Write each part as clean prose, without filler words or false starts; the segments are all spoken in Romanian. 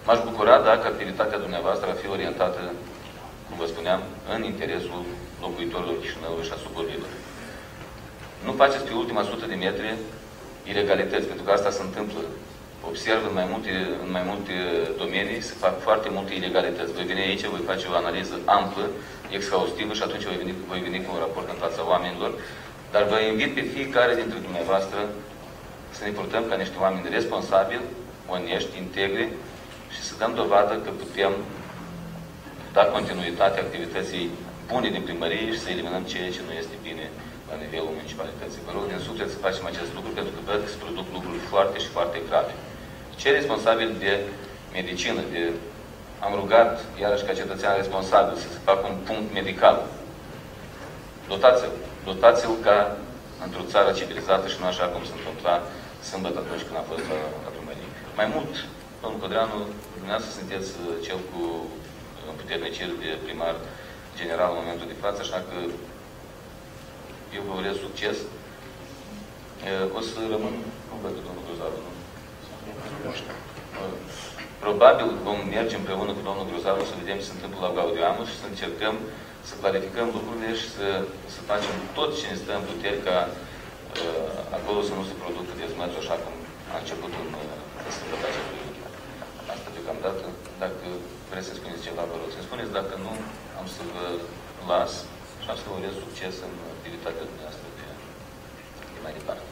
M-aș bucura dacă activitatea dumneavoastră ar fi orientată, cum vă spuneam, în interesul locuitorilor Chișinăului și a suburbilor. Nu faceți pe ultima 100 de metri ilegalități, pentru că asta se întâmplă. Observ în mai multe domenii, se fac foarte multe ilegalități. Voi veni aici, voi face o analiză amplă, exhaustivă și atunci voi veni cu un raport în fața oamenilor. Dar vă invit pe fiecare dintre dumneavoastră să ne purtăm ca niște oameni responsabili, onești, integri și să dăm dovadă că putem da continuitate activității bune din primărie și să eliminăm ceea ce nu este bine la nivelul municipalității. Vă rog din suflet să facem acest lucru, pentru că văd că se produc lucruri foarte și foarte grave. Cei responsabili de medicină, am rugat, iarăși ca cetățean responsabil, să se facă un punct medical. Dotați-l. Dotați-l ca într-o țară civilizată și nu așa cum se întâmpla sâmbătă atunci când am fost la primărie. Mai mult, domnul Codreanu, dumneavoastră sunteți cel cu împuterniciri de primar general în momentul de față, așa că eu vă urez succes. O să rămân, cum văd domnul Grozaru, nu? Probabil vom merge împreună cu domnul Grozaru să vedem ce se întâmplă la Gaudeamu și să încercăm să clarificăm lucrurile și să facem tot ce ne stă în puteri ca acolo să nu se producă dezmățul așa cum a început în sâmbătă acestui lucru. Asta deocamdată. Dacă vreți să spuneți ceva, vă rog să spuneți. Dacă nu, am să vă las și am să vă urez succes în activitatea dumneavoastră de mai departe.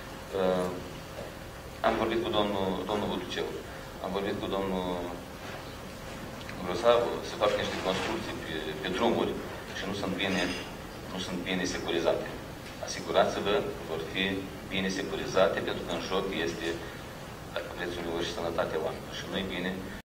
Am vorbit cu domnul Butuceu, am vorbit cu domnul Grosavu să facă niște construcții pe drumuri și nu sunt bine securizate. Asigurați-vă că vor fi bine securizate, pentru că în joc este, dacă vreți, uneori și sănătatea oamenilor. Și nu e bine